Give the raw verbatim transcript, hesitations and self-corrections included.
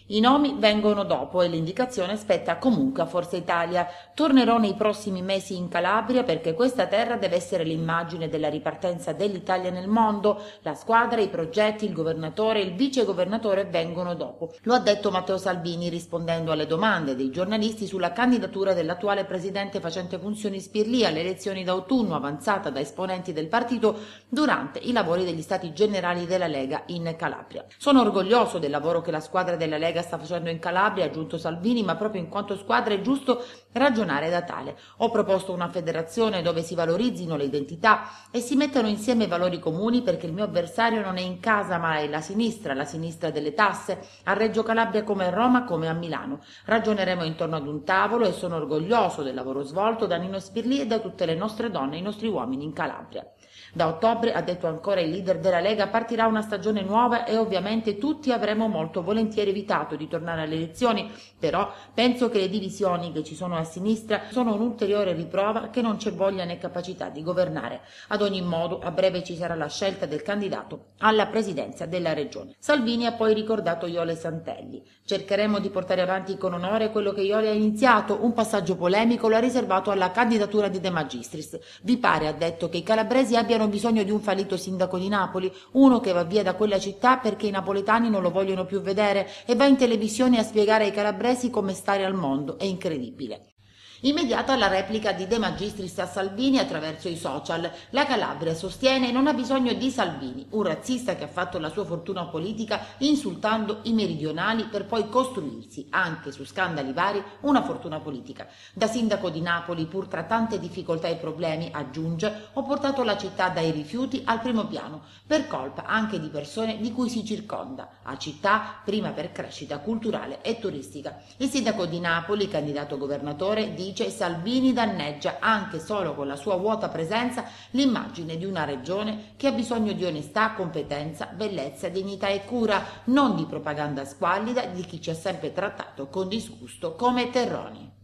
I nomi vengono dopo e l'indicazione spetta comunque a Forza Italia. Tornerò nei prossimi mesi in Calabria perché questa terra deve essere l'immagine della ripartenza dell'Italia nel mondo. La squadra, i progetti, il governatore e il vicegovernatore vengono dopo. Lo ha detto Matteo Salvini rispondendo alle domande dei giornalisti sulla candidatura dell'attuale presidente facente funzioni Spirlì alle elezioni d'autunno avanzata da esponenti del partito durante i lavori degli Stati Generali della Lega in Calabria. Sono orgoglioso del lavoro che la squadra della Lega sta facendo in Calabria, ha aggiunto Salvini, ma proprio in quanto squadra è giusto ragionare da tale. Ho proposto una federazione dove si valorizzino le identità e si mettano insieme valori comuni perché il mio avversario non è in casa ma è la sinistra, la sinistra delle tasse, a Reggio Calabria come a Roma come a Milano. Ragioneremo intorno ad un tavolo e sono orgoglioso del lavoro svolto da Nino Spirlì e da tutte le nostre donne e i nostri uomini in Calabria. Da ottobre, ha detto ancora il leader della Lega, partirà una stagione nuova e ovviamente tutti avremmo molto volentieri evitato di tornare alle elezioni, però penso che le divisioni che ci sono a sinistra sono un'ulteriore riprova che non c'è voglia né capacità di governare. Ad ogni modo, a breve ci sarà la scelta del candidato alla presidenza della regione. Salvini ha poi ricordato Jole Santelli. Cercheremo di portare avanti con onore quello che Jole ha iniziato, un passaggio polemico l'ha riservato alla candidatura di De Magistris. Vi pare, ha detto, che i calabresi abbiano bisogno di un fallito sindaco di Napoli, uno che va via da quella città perché i napoletani non lo vogliono più vedere e va in televisione a spiegare ai calabresi come stare al mondo. È incredibile. Immediata la replica di De Magistris a Salvini attraverso i social. La Calabria, sostiene, non ha bisogno di Salvini, un razzista che ha fatto la sua fortuna politica insultando i meridionali per poi costruirsi, anche su scandali vari, una fortuna politica. Da sindaco di Napoli, pur tra tante difficoltà e problemi, aggiunge, ho portato la città dai rifiuti al primo piano, per colpa anche di persone di cui si circonda, a città prima per crescita culturale e turistica. Il sindaco di Napoli, candidato governatore, di dice Salvini danneggia anche solo con la sua vuota presenza l'immagine di una regione che ha bisogno di onestà, competenza, bellezza, dignità e cura, non di propaganda squallida di chi ci ha sempre trattato con disgusto come terroni.